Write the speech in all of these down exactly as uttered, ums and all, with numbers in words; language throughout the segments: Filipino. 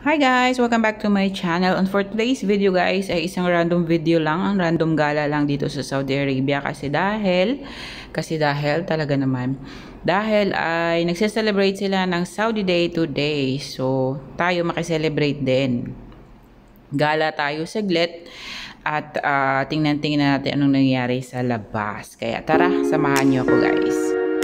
Hi guys! Welcome back to my channel. And for today's video guys ay isang random video lang. Ang random gala lang dito sa Saudi Arabia kasi dahil kasi dahil talaga naman dahil ay nagse-celebrate sila ng Saudi Day today. So tayo makiselebrate din. Gala tayo saglit at uh, tingnan-tingnan natin anong nangyayari sa labas. Kaya tara, samahan niyo ako guys.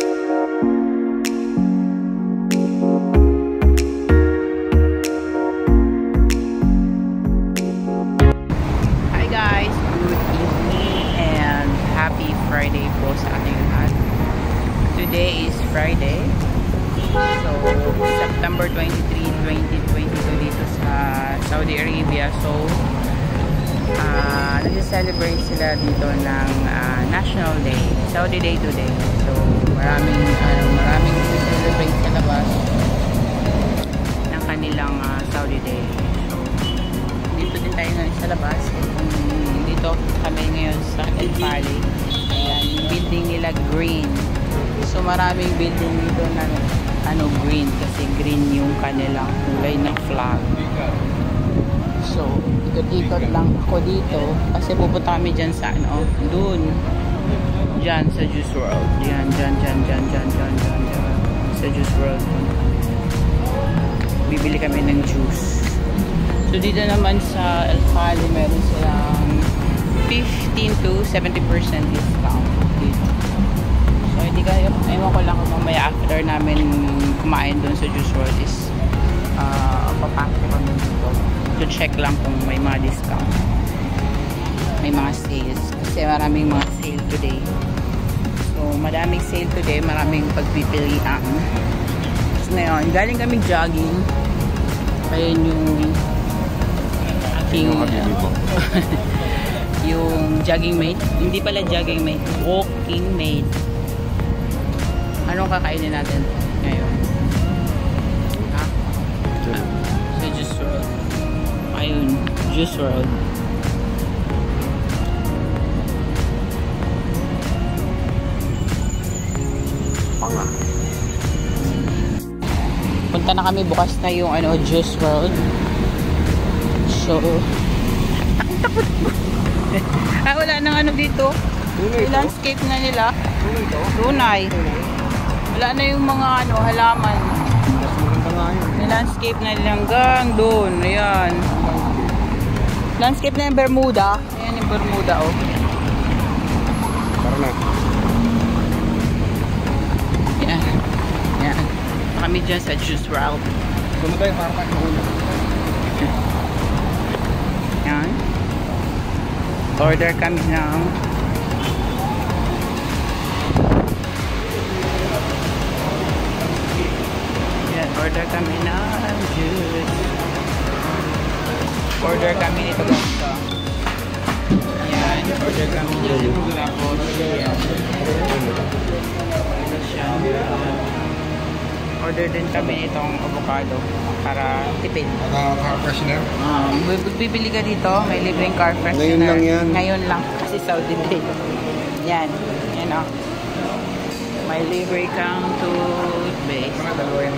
Friday po sa ating lahat. Today is Friday. So, September twenty-third, twenty twenty-two dito sa Saudi Arabia. So, uh, nag-celebrate sila dito ng uh, National Day. Saudi Day today. So, maraming uh, maraming celebrate sa labas ng kanilang uh, Saudi Day. So, dito din tayo ngayon sa labas. Dito kami ngayon sa El Valley. Ayan, yung building nila green. So maraming building dito na ano green kasi green yung kanilang kulay ng flag. So ikot-ikot lang ako dito kasi pupunta kami dyan sa ano, dun dyan sa Juice World. Yan, dyan, dyan, dyan, dyan, dyan, dyan, dyan sa Juice World. Bibili kami ng juice. So dito naman sa El Valley meron silang fifteen to seventy percent discount dito. So hindi kayo, ewan ko lang kung mamaya after namin kumain doon sa Juice World is uh, papasok kami dito to check lang kung may mga discount, may mga sales kasi maraming mga sale today. So madaming sale today, maraming pagpipilian. So ngayon, galing kami jogging. Ayun yung aking yung jogging mate. Hindi pala jogging mate, walking mate. Anong kakainin natin ngayon? Ha? Ah, so Juice World. Ayun, Juice World. Panga. Punta na kami, bukas na yung ano, Juice World. So takot mo. Ah, wala nang ano dito. Yung landscape na nila. Tunay. Wala na yung mga ano, halaman. Yung landscape na nila hanggang doon. Ayan. Landscape na yung Bermuda. Ayan yung Bermuda, oh. Tara na. Ayan. Ayan. Kami dyan sa Juice World. Kung tayo para kayo mahulog. Ayan. Order kami ng yan, order kami ng juice. Order kami nito ganito. Yan, order kami ng tapos yan. Order din kami nitong avocado para tipid. Uh, car freshener? Um, bibili ka dito, may libreng car freshener. Ngayon lang yan. Ngayon lang, kasi Saudi Day. Yan, yan o. May libre kang toothpaste. Mga dalawa yan.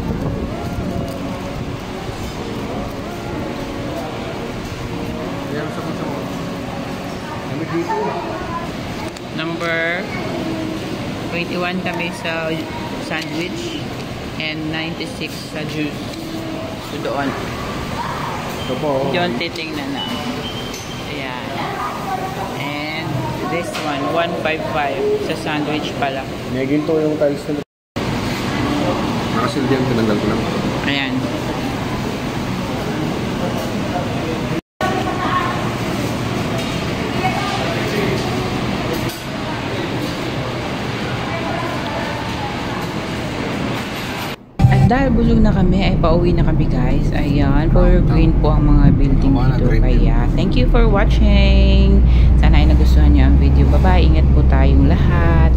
Yan sa puso mo. Ano dito? Number twenty-one kami sa sandwich and ninety-six sa juice. So doon. Ito po. Doon titingnan na. Ayan. And this one, one fifty-five sa sandwich pala. May ginto yung tiles na. Nakasildihan, tinanggal ko lang. Ayan. Dahil bulog na kami, ay pauwi na kami guys. Ayan, for green po ang mga building dito. Kaya, thank you for watching. Sana ay nagustuhan niyo ang video. Bye-bye. Ingat po tayong lahat.